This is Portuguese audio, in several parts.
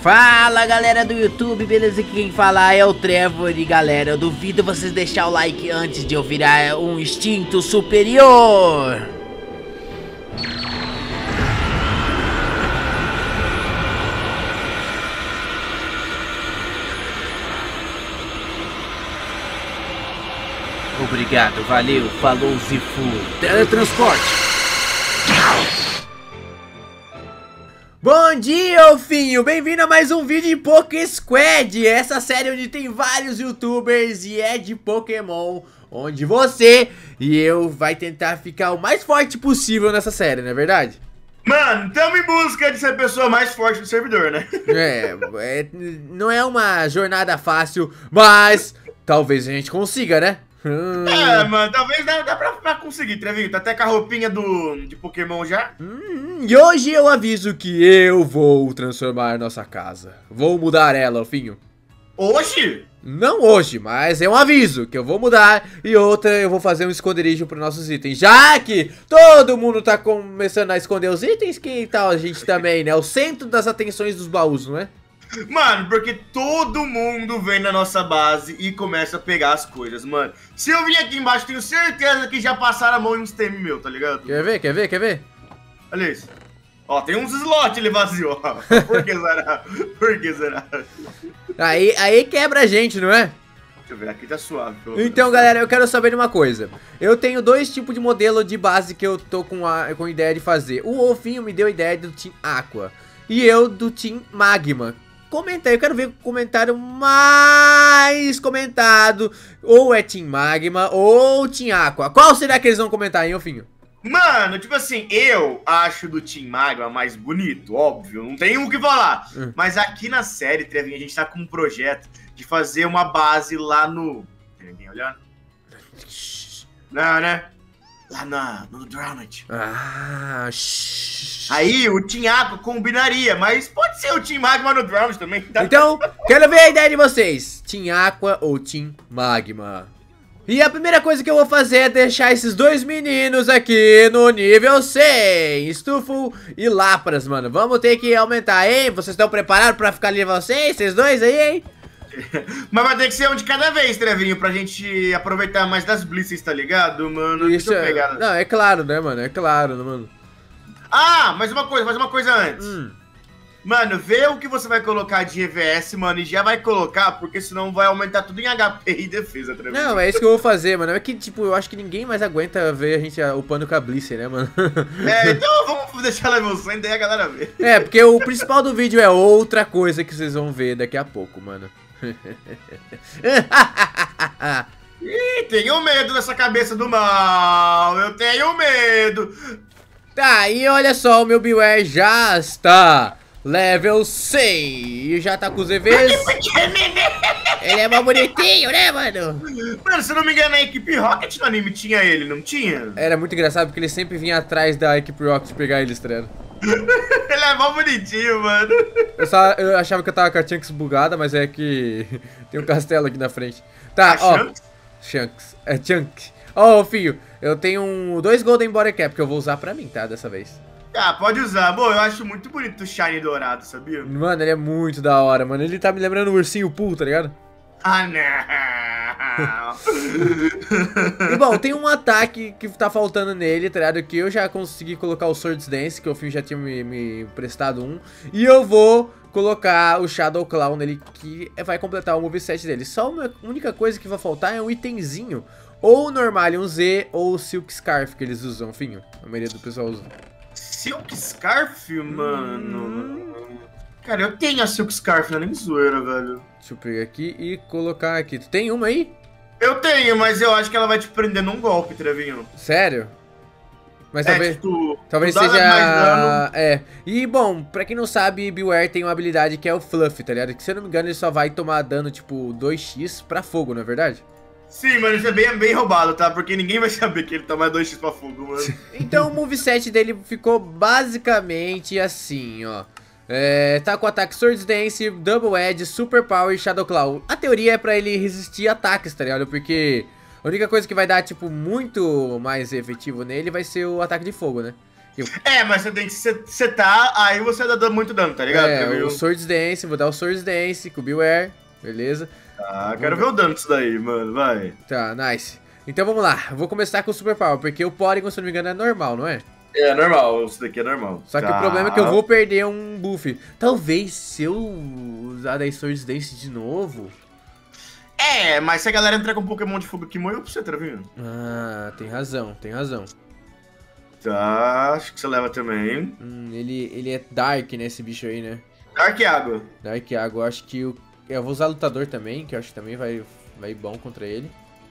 Fala galera do YouTube, beleza? Aqui quem fala é o Trevor e galera, eu duvido vocês deixar o like antes de eu virar um instinto superior. Obrigado, valeu, falou Zifu. Teletransporte. Bom dia, Ofinho! Bem-vindo a mais um vídeo de Poké Squad, essa série onde tem vários youtubers e é de Pokémon, onde você e eu vai tentar ficar o mais forte possível nessa série, não é verdade? Mano, estamos em busca de ser a pessoa mais forte do servidor, né? Não é uma jornada fácil, mas talvez a gente consiga, né? Mano, talvez dá pra conseguir, Trevinho. Tá até com a roupinha de Pokémon já. E hoje eu aviso que eu vou transformar nossa casa. Vou mudar ela, Ofinho. Hoje? Não hoje, mas é um aviso que eu vou mudar. E outra, eu vou fazer um esconderijo para nossos itens. Já que todo mundo tá começando a esconder os itens, que tal a gente também, né? O centro das atenções dos baús, não é? Mano, porque todo mundo vem na nossa base e começa a pegar as coisas, mano. Se eu vim aqui embaixo, tenho certeza que já passaram a mão em uns TM meu, tá ligado? Quer ver? Quer ver? Quer ver? Olha isso. Ó, tem uns slots ali vazio, ó. Por que será? Por que será? Aí quebra a gente, não é? Deixa eu ver, aqui tá suave. Então, galera, eu quero saber de uma coisa. Eu tenho dois tipos de modelo de base que eu tô com ideia de fazer. O Ofinho me deu a ideia do Team Aqua e eu do Team Magma. Comenta aí, eu quero ver o comentário mais comentado. Ou é Team Magma ou Team Aqua. Qual será que eles vão comentar, hein, Ofinho? Mano, tipo assim, eu acho do Team Magma mais bonito, óbvio, não tem o que falar. Mas aqui na série, Trevinho, a gente tá com um projeto de fazer uma base lá no... Tem ninguém olhando? Não, né? Lá no Drowned. Aí o Team Aqua combinaria, mas pode ser o Team Magma no Drowned também. Tá? Então, quero ver a ideia de vocês. Team Aqua ou Team Magma? E a primeira coisa que eu vou fazer é deixar esses dois meninos aqui no nível 100. Stufo e Lapras, mano. Vamos ter que aumentar, hein? Vocês estão preparados pra ficar nível 100? Vocês dois aí, hein? Mas vai ter que ser um de cada vez, Trevinho, pra gente aproveitar mais das blitz, tá ligado, mano? Isso Deixa eu pegar. Não, é claro, né, mano? É claro, né, mano? Ah, mais uma coisa antes. Mano, vê o que você vai colocar de EVS, mano, e já vai colocar, porque senão vai aumentar tudo em HP e defesa, Trevinho. Não, é isso que eu vou fazer, mano. É que, tipo, eu acho que ninguém mais aguenta ver a gente upando com a Blissey, né, mano? Então vamos deixar level 100, daí a galera vê. É, porque o principal do vídeo é outra coisa que vocês vão ver daqui a pouco, mano. Ih, tenho medo dessa cabeça do mal, eu tenho medo. Tá, e olha só, o meu Bewear já está level 100 e já tá com os EVs. Ele é mais bonitinho, né, mano? Mano, se eu não me engano, a equipe Rocket no anime tinha ele, não tinha? Era muito engraçado porque ele sempre vinha atrás da equipe Rocket pegar eles, tá ligado? Ele é mó bonitinho, mano. Eu achava que eu tava com a Chunks bugada, mas é que tem um castelo aqui na frente. Tá, ó. Chunks. É Chunk. Ó, filho, eu tenho dois Golden Body Cap que eu vou usar pra mim, tá? Dessa vez. Ah, pode usar. Bom, eu acho muito bonito o Shiny dourado, sabia? Mano, ele é muito da hora, mano. Ele tá me lembrando o ursinho Pooh, tá ligado? Ah, não. E bom, tem um ataque que tá faltando nele, tá ligado? Que eu já consegui colocar o Swords Dance, que o Finn já tinha me emprestado um. E eu vou colocar o Shadow Claw nele, que vai completar o moveset dele. Só uma única coisa que vai faltar é um itemzinho. Ou o Normalium Z, ou o Silk Scarf que eles usam, Finho. A maioria do pessoal usa. Silk Scarf, mano? Cara, eu tenho a Silk Scarf, não é nem zoeira, velho. Deixa eu pegar aqui e colocar aqui. Tu tem uma aí? Eu tenho, mas eu acho que ela vai te prender num golpe, Trevinho. Sério? Mas talvez, tipo, talvez seja... E bom, pra quem não sabe, Bewear tem uma habilidade que é o Fluff, tá ligado? Que se eu não me engano ele só vai tomar dano tipo 2x pra fogo, não é verdade? Sim, mano, isso é bem roubado, tá? Porque ninguém vai saber que ele toma 2x pra fogo, mano. Então o moveset dele ficou basicamente assim, ó. Tá com ataque Swords Dance, Double Edge, Super Power e Shadow Claw. A teoria é pra ele resistir a ataques, tá ligado? Porque a única coisa que vai dar, tipo, muito mais efetivo nele vai ser o ataque de fogo, né? Mas você tem que setar, aí você dá muito dano, tá ligado? O Swords Dance, vou dar o Swords Dance com o Bioware, beleza? Quero ver o dano disso daí, mano, vai. Tá, nice. Então vamos lá, eu vou começar com o Super Power, porque o Porygon, se eu não me engano, é normal, não é? É normal, isso daqui é normal. Só que o problema é que eu vou perder um buff. Talvez se eu usar da Swords Dance de novo... Mas se a galera entrar com um Pokémon de fogo aqui, morreu pra você, Trevinho. Tem razão, tem razão. Tá, acho que você leva também. Ele é Dark, né, esse bicho aí, né? Dark Água. Dark Água, acho que eu vou usar Lutador também, que eu acho que também vai bom contra ele.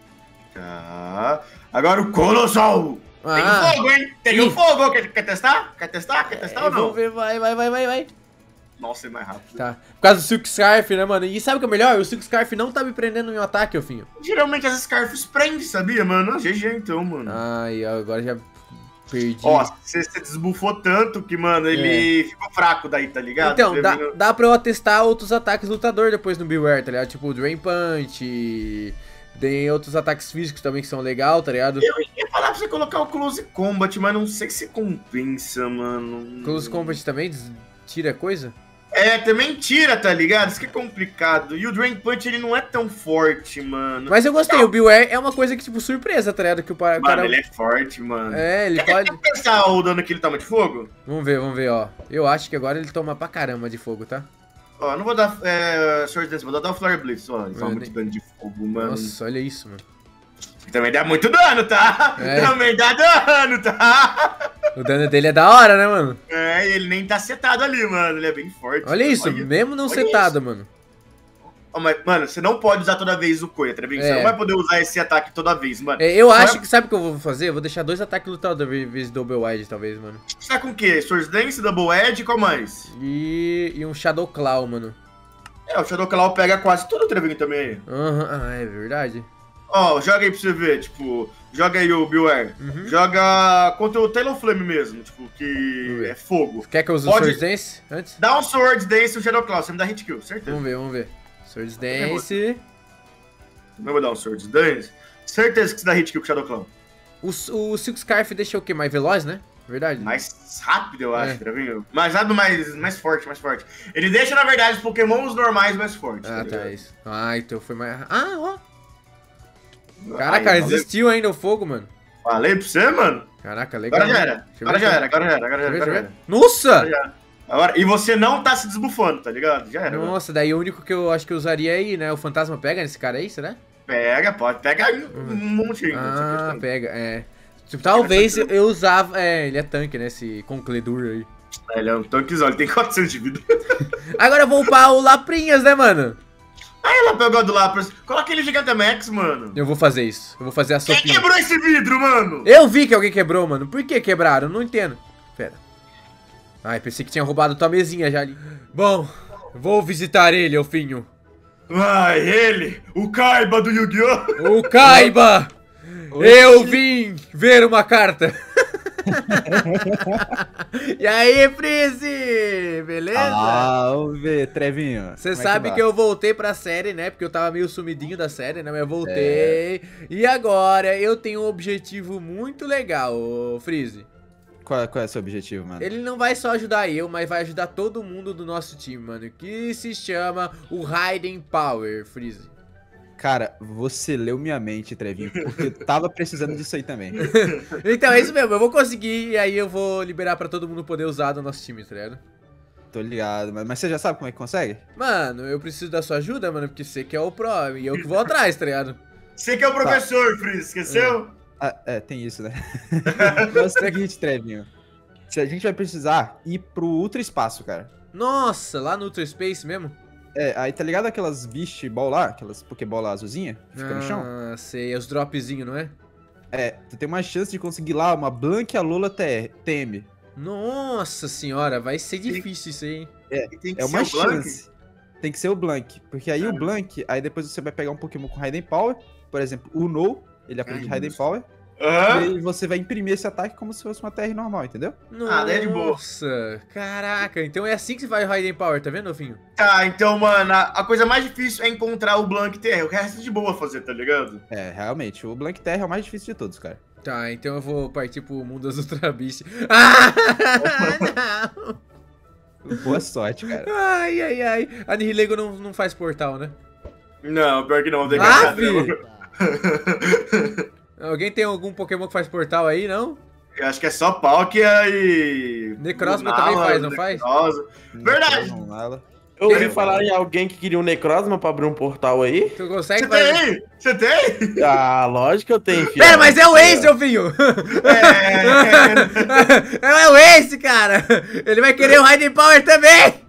Tá. Agora o Colossal. Tem o fogo, hein? Tem o fogo. Quer testar? Quer testar ou não? Vamos ver, vai. Nossa, é mais rápido. Tá. Por causa do Silk Scarf, né, mano? E sabe o que é melhor? O Silk Scarf não tá me prendendo no meu ataque, Elfinho. Geralmente as Scarfs prendem, sabia, mano? GG então, mano. Agora já perdi. Você desbufou tanto que, mano, ele ficou fraco daí, tá ligado? Então, dá pra eu atestar outros ataques lutador depois no Bioware, tá ligado? Tipo o Drain Punch... Tem outros ataques físicos também que são legal, tá ligado? Eu ia falar pra você colocar o Close Combat, mas não sei se compensa, mano. Close Combat também tira coisa? Também tira, tá ligado? Isso que é complicado. E o Drain Punch, ele não é tão forte, mano. Mas eu gostei, o Bioware é uma coisa que, tipo, surpresa, tá ligado? Que o cara... ele é forte, mano. Ele pode... Quer pensar o dano que ele toma de fogo? Vamos ver, ó. Eu acho que agora ele toma pra caramba de fogo, tá? Não vou dar Sword Dance, vou dar o Flare Blitz, ó. Ele toma muito dano de fogo, mano. Nossa, olha isso, mano. Também dá muito dano, tá? Também dá dano, tá? O dano dele é da hora, né, mano? Ele nem tá setado ali, mano. Ele é bem forte. Olha isso, mesmo não setado, mano. Mas, mano, você não pode usar toda vez o Coia, tá vendo? Você não vai poder usar esse ataque toda vez, mano. Eu acho que, sabe o que eu vou fazer? Eu vou deixar 2 ataques lutador em vez de Double Edge, talvez, mano. Você tá com o quê? Swords Dance, Double Edge, qual mais? E um Shadow Claw, mano. O Shadow Claw pega quase tudo o Trevinho também. É verdade. Joga aí pra você ver, tipo, joga aí o Bioware. Joga contra o Talonflame mesmo, tipo, que é fogo. Quer que eu use o Swords Dance antes? Dá um Swords Dance e um Shadow Claw, você me dá hit kill, certeza. Vamos ver. Swords Dance. Não vou dar um Swords Dance. Certeza que você dá hit kill com o Shadow Claw. O Silk Scarf deixa o quê? Mais veloz, né? Verdade. Mais rápido, eu acho, Trevinho. Mais rápido, mais forte. Ele deixa, na verdade, os pokémons normais mais fortes. Tá isso. Então foi mais... ó. Caraca, resistiu ainda o fogo, mano. Falei pra você, mano. Caraca, legal. Agora já era. Nossa! E você não tá se desbufando, tá ligado? Já era. Nossa, daí o único que eu acho que eu usaria aí, né? O fantasma pega nesse cara aí, será? Pode pegar um montinho. Pega, Tipo, talvez eu usava... ele é tanque, né? Esse Concledur aí. Ele é um tanquezão, ele tem 400 de vida. Agora eu vou upar o Laprinhas, né, mano? Ela pegou do Lapras. Coloca ele Gigantamax, mano. Eu vou fazer isso. Eu vou fazer a sopinha. Quem quebrou esse vidro, mano? Eu vi que alguém quebrou, mano. Por que quebraram? Não entendo. Pera. Pensei que tinha roubado tua mesinha já ali. Bom, vou visitar ele, Elfinho. Ele! O Kaiba do Yu-Gi-Oh! O Kaiba! Eu vim ver uma carta. E aí, Freeze? Beleza? Vamos ver, Trevinho. Você sabe que eu voltei pra série, né? Porque eu tava meio sumidinho da série, né? Mas eu voltei. E agora eu tenho um objetivo muito legal, Freeze. Qual é o seu objetivo, mano? Ele não vai só ajudar eu, mas vai ajudar todo mundo do nosso time, mano. Que se chama o Raiden Power, Freeze. Cara, você leu minha mente, Trevinho, porque eu tava precisando disso aí também. Então é isso mesmo, eu vou conseguir e aí eu vou liberar pra todo mundo poder usar do nosso time, tá ligado? Tô ligado, mas você já sabe como é que consegue? Mano, eu preciso da sua ajuda, mano, porque você que é o pro e eu que vou atrás, tá ligado? Você que é o professor, Freeze, esqueceu? Tem isso, né? É o seguinte, Trevinho, a gente vai precisar ir pro Ultra Espaço, cara. Nossa, lá no Ultra Space mesmo? Aí tá ligado aquelas Beast Ball lá, aquelas Pokéball azulzinha que fica no chão? Sei, é os dropzinhos, não é? Tu tem uma chance de conseguir lá uma Blank Alola TM. Nossa senhora, vai ser difícil isso aí, hein? É uma chance. Tem que ser o Blank, porque aí o Blank, aí depois você vai pegar um Pokémon com Raiden Power, por exemplo, o No, ele aprende Raiden Power. E aí você vai imprimir esse ataque como se fosse uma TR normal, entendeu? Daí é de boa. Nossa, caraca, então é assim que você vai o Raiden Power, tá vendo, Finho? Tá, então, mano, a coisa mais difícil é encontrar o Blank TR, o resto é de boa fazer, tá ligado? Realmente, o Blank TR é o mais difícil de todos, cara. Tá, então eu vou partir pro mundo das Ultra Beast. Ah, não. Boa sorte, cara. Ai, ai, ai. A Nihilego não faz portal, né? Não, pior que não. Vou ter que Ah, achar. filho! Alguém tem algum Pokémon que faz portal aí, não? Eu acho que é só Palkia e... Necrozma também faz, não faz? Verdade. Eu ouvi falar em alguém que queria um Necrozma pra abrir um portal aí. Tu consegue Você fazer? tem? Você tem? Ah, lógico que eu tenho, filho. Pera, mas é o Ace, meu filho! É o Ace, cara! Ele vai querer o Raiden Power também!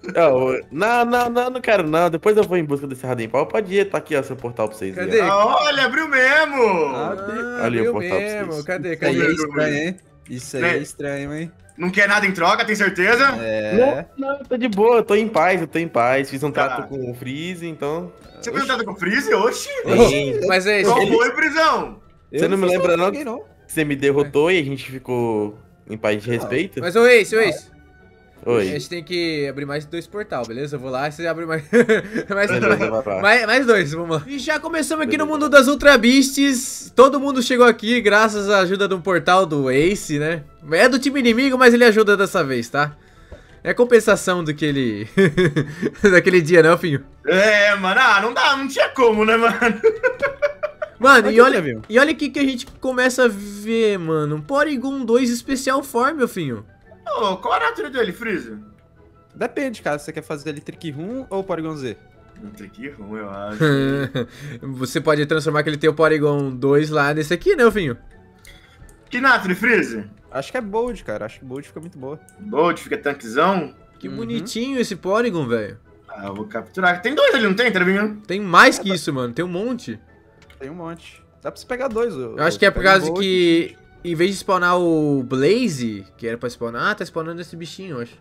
Não quero não. Depois eu vou em busca desse Raiden Power. Pode ir, tá aqui, ó, seu portal pra vocês Cadê? verem. Olha, abriu mesmo! Ali o viu portal pra mesmo. vocês. Cadê? Isso aí é Cadê? estranho, hein? Isso aí é estranho, hein? Não quer nada em troca, tem certeza? Não, tô de boa, eu tô em paz. Fiz um Tá. trato com o Freeze, então... Você fez um trato com o Freeze? Oxi! Mas é Qual esse. foi, prisão? Você não me fiz lembra, nada, não? ninguém, não. Você me derrotou e a gente ficou em paz de respeito? Mas o Ace, A Oi. gente tem que abrir mais 2 portal, beleza? Eu vou lá e você abre mais. Beleza, vai lá. mais 2, vamos lá. E já começamos aqui no mundo das Ultra Beasts. Todo mundo chegou aqui graças à ajuda de um portal do Ace, né? É do time inimigo, mas ele ajuda dessa vez, tá? É compensação do que ele. daquele dia, né, filho? É, mano, não tinha como, né, mano? Mano, Mas e tu olha, já viu? e olha o que a gente começa a ver, mano. Um Porygon 2 Special Form, meu filho. Ô, qual a natureza dele, Freeze? Depende, cara. Se você quer fazer ele Trick Room ou Porygon Z? Que ruim, eu acho. Você pode transformar aquele teu Porygon 2 lá nesse aqui, né, filho? Que Natri, Freeze? Acho que é Bold, cara. Acho que Bold fica muito boa. Bolt, fica tanquezão. Que bonitinho esse Porygon, velho. Ah, eu vou capturar. Tem 2 ali, não tem, Trevinho? Tem mais que isso, mano. Tem um monte. Tem um monte. Dá pra você pegar 2. Eu acho que é por causa que, em vez de spawnar o Blaze, que era pra spawnar, tá spawnando esse bichinho, eu acho.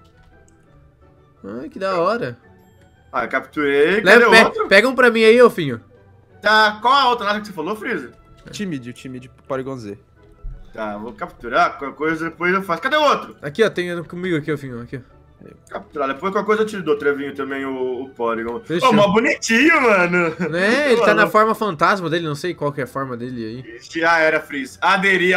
Ai, que da hora. Ah, capturei. Cadê o outro? Pega um pra mim aí, ô filho. Tá, qual a outra Natri que você falou, Freeze? O time de Porygon Z. Tá, vou capturar. Qualquer coisa depois eu faço. Cadê o outro? Aqui, ó, tem comigo aqui, ô filho. Aqui, ó. Capturar. Depois qualquer coisa eu te dou, Trevinho, também o Porygon. Fechou. Ô, mó bonitinho, mano. Né, ele tá na forma fantasma dele, não sei qual que é a forma dele aí. Já era, Freeze. Aderir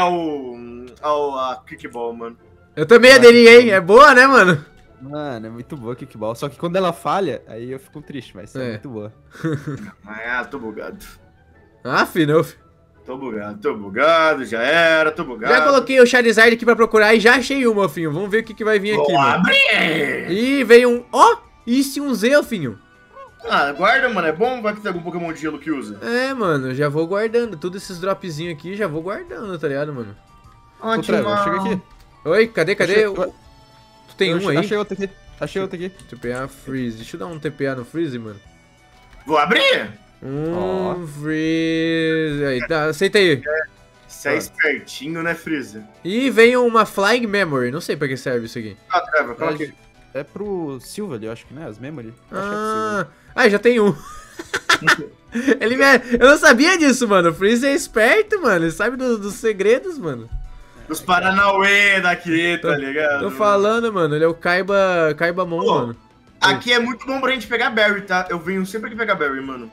a Kickball, mano. Eu também aderi, hein? É boa, né, mano? Mano, é muito boa a Kickball. Só que quando ela falha, aí eu fico triste, mas é muito boa. Ah, tô bugado. Ah, filho. Tô bugado, já era, tô bugado. Já coloquei o Charizard aqui pra procurar e já achei uma, filho. Vamos ver o que vai vir aqui, Vou mano. abrir! Ih, veio um... Ó! Isso um Z, filho. Ah, guarda, mano, é bom, vai que tem algum Pokémon de gelo que usa. É, mano, já vou guardando. Todos esses dropzinhos aqui, já vou guardando, tá ligado, mano? Ô, Trevor, chega aqui. Oi, cadê? Tu tem um aí? Achei outro aqui. Achei outro aqui. TPA Freeze. Deixa eu dar um TPA no Freeze, mano. Vou abrir? Freeze. Aí, tá, aceita aí. Você é espertinho, né, Freeza? E veio uma Flying Memory. Não sei pra que serve isso aqui. Ah, Trevor, coloca aqui. É pro Silva ali, eu acho que, né? As Memory. Acho que é pro Silva. Já tem um. Eu não sabia disso, mano. O Freeze é esperto, mano. Ele sabe dos segredos, mano. Os Paranauê daqui, tá ligado? Tô falando, mano. Ele é o Kaibamon, mano. Aqui é muito bom pra gente pegar Berry, tá? Eu venho sempre aqui pegar Berry, mano.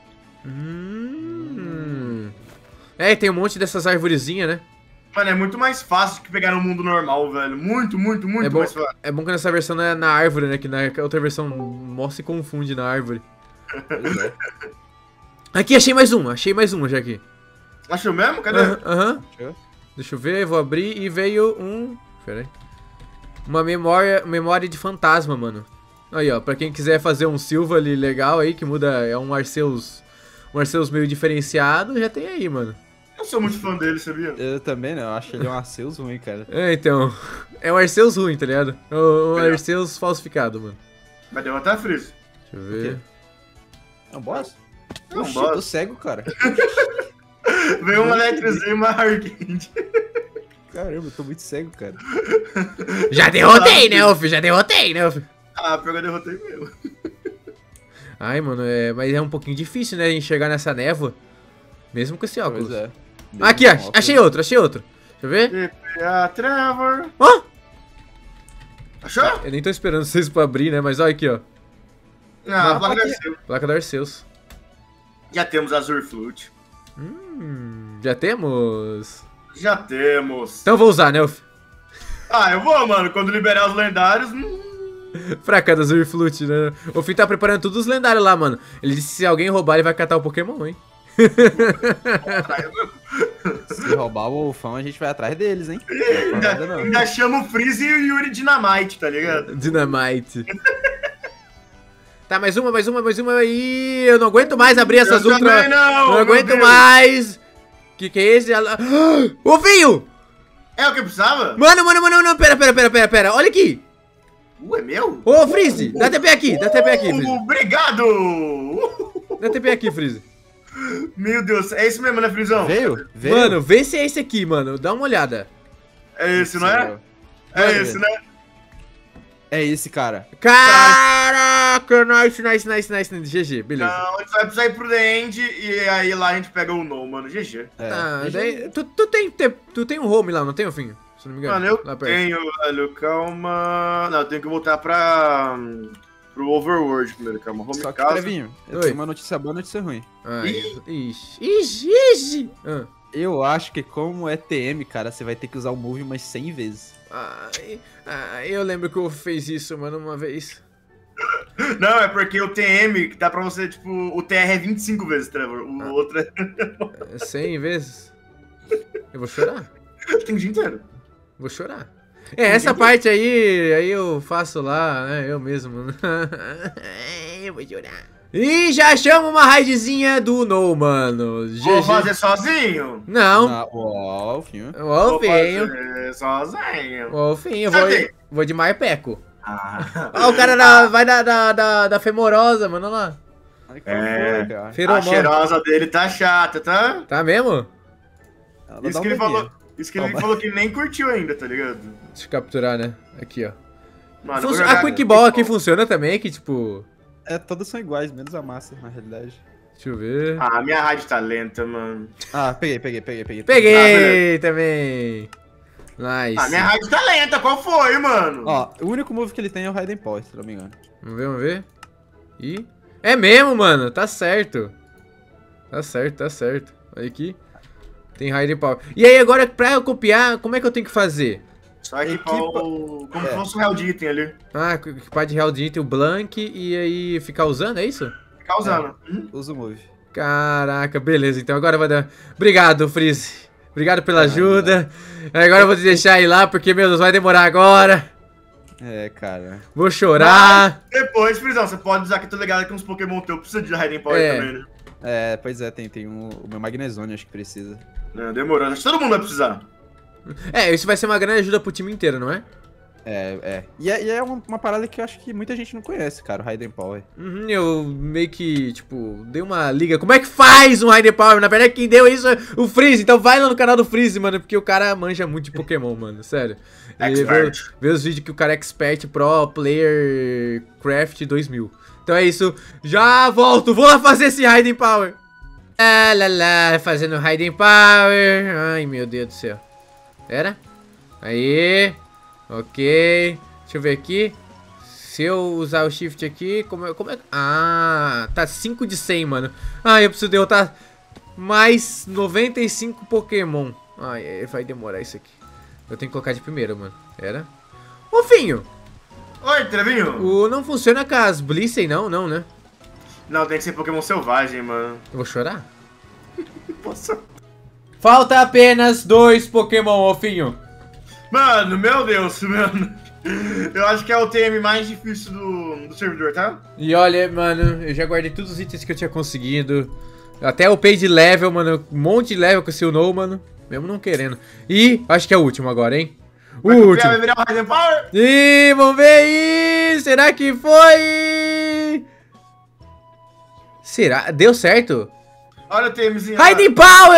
É, tem um monte dessas arvorezinhas, né? Mano, é muito mais fácil que pegar no mundo normal, velho. Muito mais fácil. É bom que nessa versão não é na árvore, né? Que na outra versão mó se confunde na árvore. Aqui, achei mais um já aqui. Achou mesmo? Cadê? Aham. Deixa eu ver, vou abrir e veio um... Pera aí. Uma memória de fantasma, mano. Aí, ó, pra quem quiser fazer um Silva ali legal aí, que muda, é um Arceus meio diferenciado, já tem aí, mano. Eu sou muito fã dele, sabia? Eu também, né? Eu acho ele um Arceus ruim, cara. É, então, é um Arceus ruim, tá ligado? É um Arceus falsificado, mano. Mas deu até Freeze. Deixa eu ver. É um boss? É um Oxi, boss. tô cego, cara. Veio uma Electrozinho e uma Arcade. Caramba, eu tô muito cego, cara. Já derrotei, né, Uff? Já derrotei, né, Uff? Ah, pior que eu derrotei mesmo. Ai, mano, mas é um pouquinho difícil, né, enxergar nessa névoa. Mesmo com esse óculos. Pois é. Aqui, ó, achei outro. Deixa eu ver. TPA Trevor. Ó! Achou? Eu nem tô esperando vocês pra abrir, né, mas olha aqui, ó. Ah, placa da Arceus. Placa da Arceus. Já temos Azur Flute. Já temos? Já temos. Então eu vou usar, né, Elf? Ah, eu vou, mano. Quando liberar os lendários... Fraca das Urflute, né? O Fim tá preparando todos os lendários lá, mano. Ele disse que se alguém roubar, ele vai catar o Pokémon, hein? Se roubar o Wolfão, a gente vai atrás deles, hein? Ainda chama o Freeze e o Yuri Dynamite, tá ligado? Dynamite. Tá, mais uma aí. Eu não aguento mais abrir essas ultra. Não aguento mais. Que é esse? Ô, Vinho! É o que eu precisava? Mano, pera. Olha aqui. É meu? Ô, Freeze, dá TP aqui, Freeze. Obrigado! Dá TP aqui, Freeze. Meu Deus, é esse mesmo, né, Frizão? Veio? Mano, vê se é esse aqui, mano. Dá uma olhada. É esse, não é? É esse, né? É esse, cara. Caraca, nice. GG, beleza. Não, a gente vai precisar ir pro The End e aí lá a gente pega o No, mano. GG. Daí, tu tem um home lá, não tem, Finho? Se não me engano. Mano, eu tenho, velho. Calma. Não, eu tenho que voltar pro Overworld primeiro, calma. Home Só que, casa. Trevinho, eu tenho uma notícia boa e uma notícia ruim. Ixi. Eu acho que como é TM, cara, você vai ter que usar o Move umas 100 vezes. Eu lembro que o Wolf fez isso, mano, uma vez. Não, é porque o TM dá pra você, tipo, o TR é 25 vezes, Trevor. O outro é 100 vezes? Eu vou chorar. Tem o dia inteiro. Vou chorar. Essa parte aí eu faço lá, né, eu mesmo. Eu vou chorar. E já chama uma raidzinha do No, mano. Vou fazer sozinho? Não. Ó, o Finho. Vou fazer sozinho. Vou de Marpeco. Ah, o cara vai da Femorosa, mano, olha lá. A cheirosa dele tá chata, tá? Tá mesmo? Isso que ele falou. Isso que ele falou que nem curtiu ainda, tá ligado? Deixa eu capturar, né? Aqui, ó. Mano, a Quick Ball aqui funciona também, que tipo... todas são iguais, menos a Master, na realidade. Deixa eu ver... Ah, minha rádio tá lenta, mano. Peguei. Peguei também! Nice. Minha rádio tá lenta, qual foi, mano? Ó, o único move que ele tem é o Raiden Power, se não me engano. Vamos ver. Ih... É mesmo, mano, tá certo. Tá certo. Olha aqui. Tem Raiden Power. E aí, agora, pra eu copiar, como é que eu tenho que fazer? Só equipar como se fosse o Real de Item ali. Equipar de Real de Item, o Blank, e aí ficar usando, é isso? Ficar usando. Usa o move. Caraca, beleza. Então agora vai dar... Obrigado, Freeze. Obrigado pela ajuda. Agora eu vou te deixar ir lá, porque, meu Deus, vai demorar agora. Cara. Vou chorar. Mas depois, Frizão, você pode usar que eu tô ligado que uns Pokémon teu precisa de Raiden Power também, né? Pois é, tem o meu Magnezone, acho que precisa. Demorou, acho que todo mundo vai precisar. Isso vai ser uma grande ajuda pro time inteiro, não é? E é uma parada que eu acho que muita gente não conhece, cara, o Raiden Power. Eu meio que, tipo, dei uma liga. Como é que faz um Raiden Power? Na verdade, quem deu isso é o Freeze. Então vai lá no canal do Freeze, mano, porque o cara manja muito de Pokémon, mano, sério. Vê os vídeos que o cara é expert pro player craft 2000. Então é isso, já volto, vou lá fazer esse Raiden Power. Fazendo Raiden Power. Ai, meu Deus do céu. Pera. Aí. Ok. Deixa eu ver aqui. Se eu usar o shift aqui, como é? Tá 5 de 100, mano. Eu preciso derrotar mais 95 Pokémon. Vai demorar isso aqui. Eu tenho que colocar de primeiro, mano. Pera. Ô, Finho. Oi, Trevinho. Não funciona com as Blissey, não, né? Não, tem que ser Pokémon selvagem, mano. Eu vou chorar? Posso? Falta apenas 2 Pokémon, ô Finho. Mano, meu Deus, mano. Eu acho que é o TM mais difícil do servidor, tá? E olha, mano, eu já guardei todos os itens que eu tinha conseguido. Até o pay de level, mano. Um monte de level com o seu No, mano. Mesmo não querendo. E acho que é o último agora, hein? Vai virar o Raiden Power? Ih, vamos ver aí! Será que foi? Será? Deu certo? Olha o TMzinho. Raiden Power!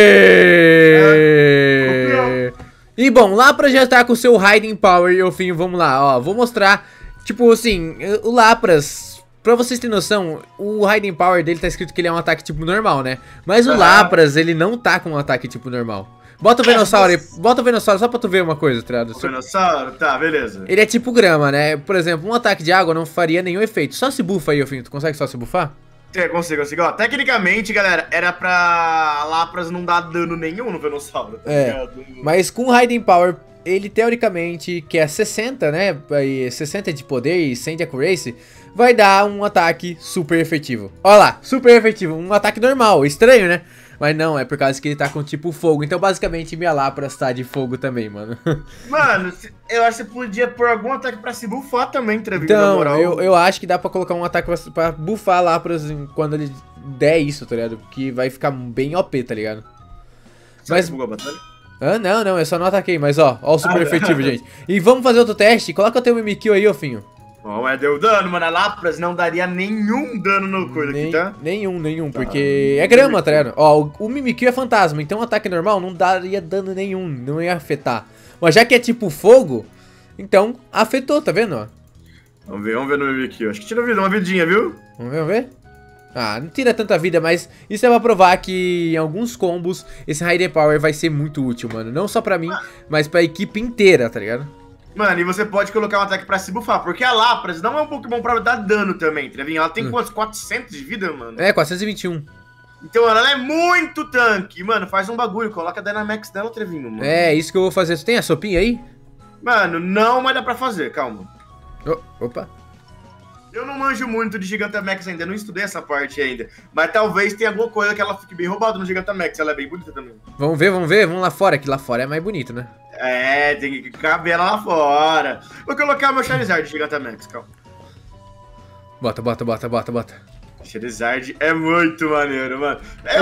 E bom, lá pra já estar com o seu Raiden Power, eu finho, vamos lá, ó. Vou mostrar, tipo assim, o Lapras. Pra vocês terem noção, o Raiden Power dele tá escrito que ele é um ataque tipo normal, né? Mas o Lapras, ele não tá com um ataque tipo normal. Bota o Venossauro aí, bota o Venossauro só pra tu ver uma coisa, tá ligado? O Venossauro? Tá, beleza. Ele é tipo grama, né? Por exemplo, um ataque de água não faria nenhum efeito. Só se bufa aí, Finho. Tu consegue só se bufar? Consigo. Ó, tecnicamente, galera, era pra Lapras não dar dano nenhum no Venossauro. Tá ligado? Mas com Hiding Power, ele teoricamente, que é 60, né? 60 de poder e 100 de accuracy, vai dar um ataque super efetivo. Olha lá, super efetivo. Um ataque normal, estranho, né? Mas não, é por causa que ele tá com tipo fogo. Então, basicamente, minha Lapras tá de fogo também, mano. Mano, eu acho que você podia pôr algum ataque pra se bufar também, Trevinho, então, na moral. eu acho que dá pra colocar um ataque pra bufar Lapras quando ele der isso, tá ligado? Que vai ficar bem OP, tá ligado? Mas bugou a batalha? Ah, não, eu só não ataquei, mas ó o super efetivo, gente. E vamos fazer outro teste. Coloca o teu Mimikyu aí, ô Finho. Ó, mas deu dano, mano. A Lapras não daria nenhum dano no coisa aqui, tá? Nenhum, porque é grama, tá ligado? Ó, o Mimikyu é fantasma, então um ataque normal não daria dano nenhum, não ia afetar. Mas já que é tipo fogo, então afetou, tá vendo, ó? Vamos ver no Mimikyu. Acho que tira uma vidinha, viu? Vamos ver? Ah, não tira tanta vida, mas isso é pra provar que em alguns combos esse Hidden Power vai ser muito útil, mano. Não só pra mim, mas pra equipe inteira, tá ligado? Mano, e você pode colocar um ataque pra se bufar, porque a Lapras não é um Pokémon pra dar dano também, Trevinho. Ela tem quantos? 400 de vida, mano? É, 421. Então, ela é muito tanque. Mano, faz um bagulho, coloca a Dynamax dela, Trevinho, mano. É, isso que eu vou fazer. Você tem a sopinha aí? Mano, não, mas dá pra fazer, calma. Opa. Eu não manjo muito de Gigantamax ainda, não estudei essa parte ainda. Mas talvez tenha alguma coisa que ela fique bem roubada no Gigantamax, ela é bem bonita também. Vamos ver, vamos lá fora, que lá fora é mais bonito, né? É, tem que caber ela lá fora. Vou colocar meu Charizard de Gigantamax, calma. Bota. Charizard é muito maneiro, mano.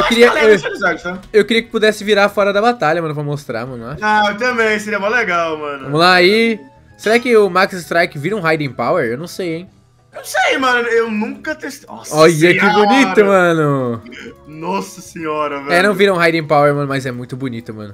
Eu queria que pudesse virar fora da batalha, mano, pra mostrar, mano. Ah, eu também, seria mó legal, mano. Vamos lá aí. Será que o Max Strike vira um Hiding Power? Eu não sei, hein. Eu sei, mano, eu nunca testei. Nossa Olha senhora. Que bonito, mano. Nossa senhora, velho. É, não vira um Hiding Power, mano, mas é muito bonito, mano.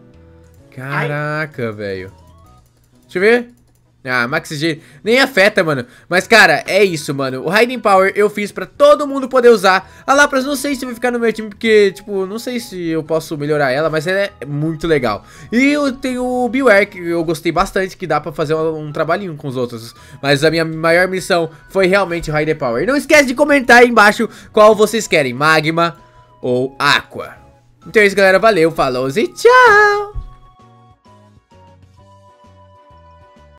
Caraca, velho. Deixa eu ver. Ah, Max G nem afeta, mano. Mas, cara, é isso, mano. O Hiding Power eu fiz pra todo mundo poder usar. A Lapras não sei se vai ficar no meu time, porque, tipo, não sei se eu posso melhorar ela, mas ela é muito legal. E eu tenho o Bewear, que eu gostei bastante, que dá pra fazer um trabalhinho com os outros. Mas a minha maior missão foi realmente o Hiding Power. E não esquece de comentar aí embaixo qual vocês querem, Magma ou Aqua. Então é isso, galera. Valeu, falou e tchau!